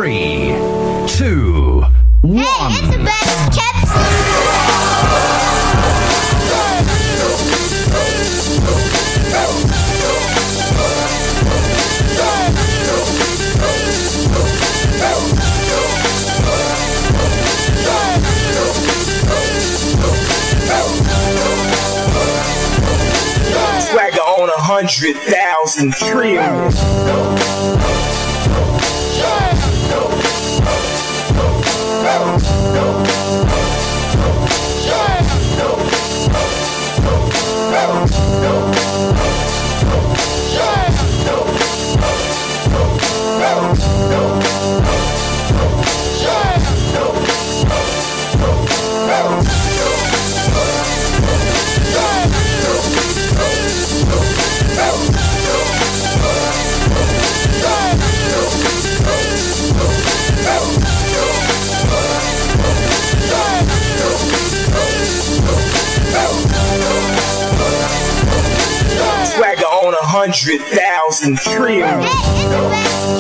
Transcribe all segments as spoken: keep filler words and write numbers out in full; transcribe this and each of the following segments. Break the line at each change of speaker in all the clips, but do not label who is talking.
Three, two, one.
Hey, it's the best kept
Swagger on a hundred thousand trillion. Swagger on a hundred thousand trillion.
Hey, it's the best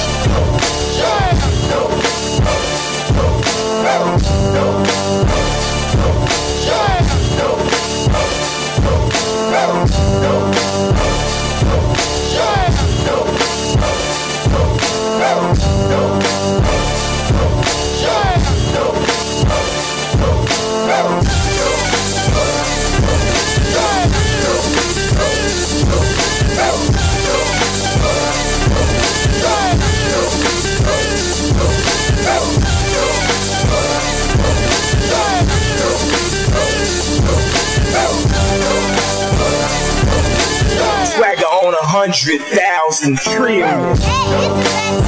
Swagger on a hundred thousand trillion.
Hey, it's the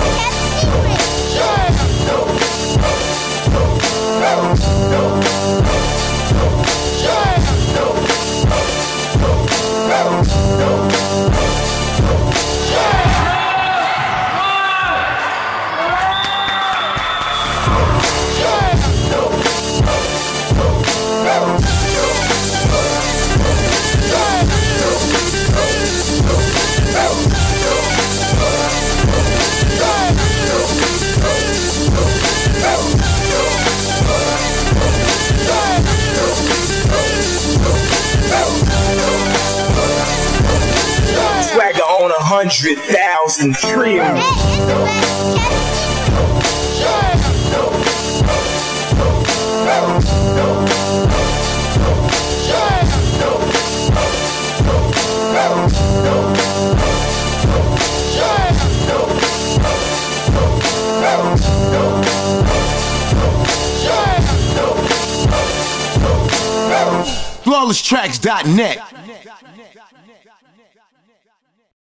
best kept
Swagger on a hundred thousand trillion.
Hey, it's the best
flawless tracks dot net